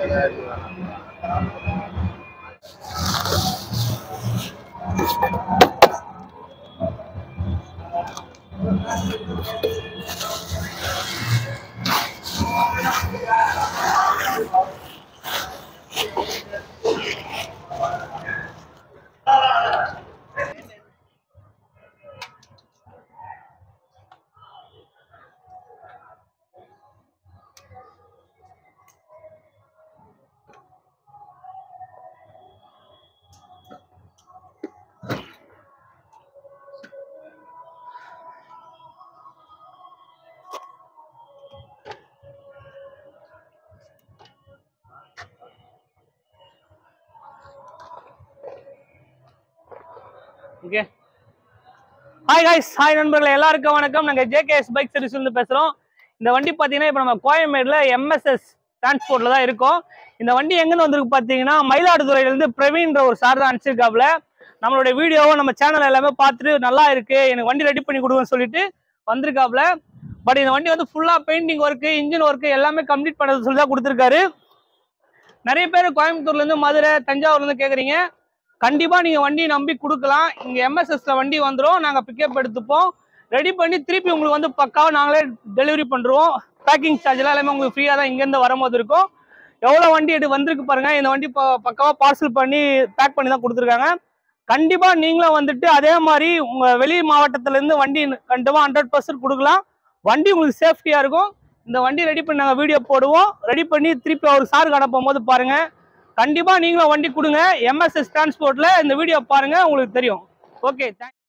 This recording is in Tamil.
Okay. Hi guys, hi நண்பர்களே எல்லாருக்கும் வணக்கம். நாங்க JKS பைக் சர்வீஸ்ல இருந்து பேசுறோம். இந்த வண்டி பாத்தீங்கன்னா இப்போ நம்ம கோயம்பேடுல MSS டிரான்ஸ்போர்ட்ல தான் இருக்கோம். இந்த வண்டி எங்கன்னு வந்திருக்கு பாத்தீங்கன்னா மயிலாடுதுறையில இருந்து பிரவீன்ற ஒரு சார் தான் அனுப்பிச்சிருக்காப்ல. நம்மளுடைய வீடியோவை நம்ம சேனல் எல்லாமே பார்த்துட்டு நல்லா இருக்கு, எனக்கு வண்டி ரெடி பண்ணி கொடுங்கன்னு சொல்லிட்டு வந்திருக்காப்ல. பட் இந்த வண்டி வந்து ஃபுல்லா பெயிண்டிங் ஒர்க், இன்ஜின் ஒர்க் எல்லாமே கம்ப்ளீட் பண்ணது சொல்லி தான் கொடுத்துருக்காரு. நிறைய பேர் கோயம்புத்தூர்ல இருந்து மதுரை தஞ்சாவூர்ல இருந்து கேக்குறீங்க. கண்டிப்பா நீங்க வண்டி நம்பி கொடுக்கலாம். இங்க MSSல வண்டி வந்துடும், நாங்க பிக்கப் எடுத்துப்போம், ரெடி பண்ணி திருப்பி உங்களுக்கு வந்து பக்காவா நாங்களே டெலிவரி பண்றோம். பேக்கிங் சார்ஜ் எல்லாம் எல்லாமே உங்களுக்கு ஃப்ரீயா தான் இங்க இருந்து வரும்போது இருக்கும். எவ்வளவு வண்டி வந்திருக்கு பாருங்க. இந்த வண்டி பக்காவா பார்சல் பண்ணி பேக் பண்ணி தான் கொடுத்துருக்காங்க. கண்டிப்பா நீங்களும் வந்துட்டு அதே மாதிரி உங்க வெளி மாவட்டத்துல இருந்து வண்டி கண்டிப்பா 100% கொடுக்கலாம். வண்டி உங்களுக்கு சேஃப்டியா இருக்கும். இந்த வண்டி ரெடி பண்ணி நாங்கள் வீடியோ போடுவோம். ரெடி பண்ணி திருப்பி அவர் சாருக்கு அனுப்பும் போது பாருங்க. கண்டிப்பா நீங்களும் வண்டி கொடுங்க. MSS டிரான்ஸ்போர்ட்ல இந்த வீடியோ பாருங்க, உங்களுக்கு தெரியும். ஓகே.